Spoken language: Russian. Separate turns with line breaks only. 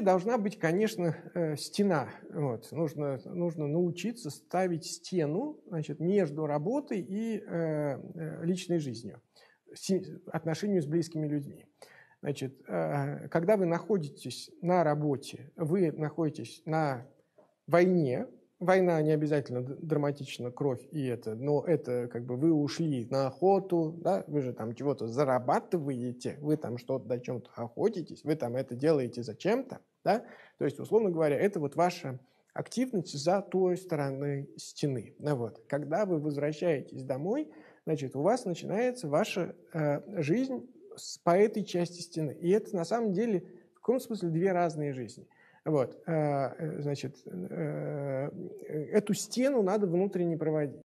должна быть, конечно, стена. Вот. Нужно научиться ставить стену, значит, между работой и личной жизнью, отношению с близкими людьми. Значит, когда вы находитесь на работе, вы находитесь на войне. Война не обязательно драматично, кровь и это, но это как бы вы ушли на охоту, да, вы же там чего-то зарабатываете, вы там что-то до чем-то охотитесь, вы там это делаете зачем-то, да, то есть, условно говоря, это вот ваша активность за той стороной стены. Ну, вот. Когда вы возвращаетесь домой, значит, у вас начинается ваша жизнь по этой части стены. И это на самом деле в каком смысле две разные жизни. Вот, значит, эту стену надо внутренне проводить.